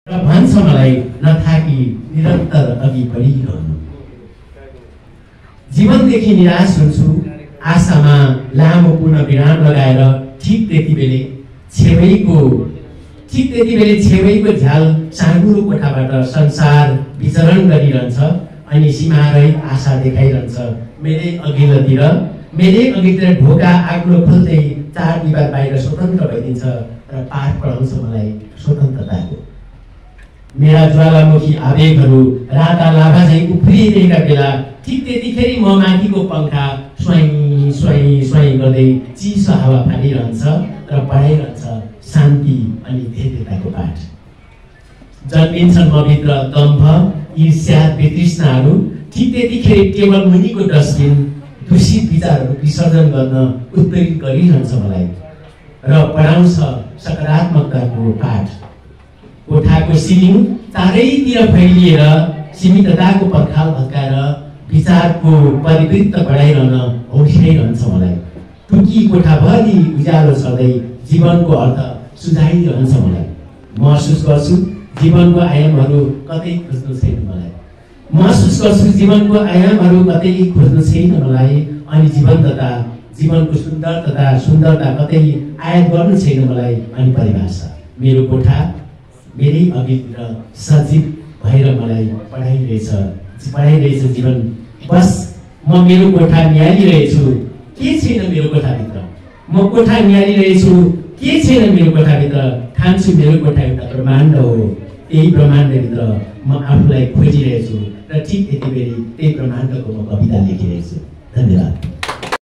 र भन्छ मलाई नथाकी निरन्तर अघि बढिरहनु। जीवनदेखि निराश हुन्छु, आशामा लामो पुनः विराम लगाएर ठिक त्यति बेलै छेवैको झ्याल चाँगुरो कोठाबाट संसार विचरण गरिरहन्छ अनि सीमारहित आशा देखाइरहन्छ। मेरै अघिल्तिर ढोका आग्लो खोल्दै चार दिवार बाहिर स्वतन्त्र भइदिन्छ र पाठ पढाउँछ मलाई स्वतन्त्रताको। मेरा ज्वालामुखी आवेगहरू राता लाभा झैँ उफ्रिरहेका बेला ठिक त्यतिखेर म माथिको पङ्खा स्वाई स्वाई स्वाई गर्दै चिसो हावा फालिरहन्छ र पढाइरहन्छ शान्ति अनि धैर्यताको पाठ। जन्मिन्छन् मभित्र दम्भ, ईर्ष्या, वितृष्णाहरू। ठिक त्यतिखेर केवल मुनिको डस्टबिन दूषित विचारहरू विसर्जन गर्न उत्प्रेरित गरिरहन्छ मलाई र पढाउँछ सकारात्मकताको पाठ। कोठाको सिलिङ चारैतिर फैलिएर सीमितताको पर्खाल भत्काएर विचारको परिवृत्त बढाइरहन हौस्याइरहन्छ मलाई। टुकी कोठाभरि उज्यालो छँदै जीवनको अर्थ सुझाइरहन्छ मलाई। महसुस गर्छु जीवनको आयामहरू कतै खोज्नु छैन मलाई। अनि जीवनको सुन्दरता कतै आयात गर्नु छैन मलाई। अनि परिभाषा मेरो कोठा मेरै अघितिर सजीव भएर मलाई पढाइरहेछ जीवन। बस म मेरो कोठा निहालिरहेछु, के छैन मेरो कोठाभित्र। म कोठा निहालिरहेछु, के छैन मेरो कोठाभित्र। ठान्छु मेरो कोठा एउटा ब्रह्माण्ड हो, त्यही ब्रह्माण्डभित्र म आफूलाई खोजिरहेछु र ठिक यति बेला त्यही ब्रह्माण्डको म कविता लेखिरहेछु। धन्यवाद।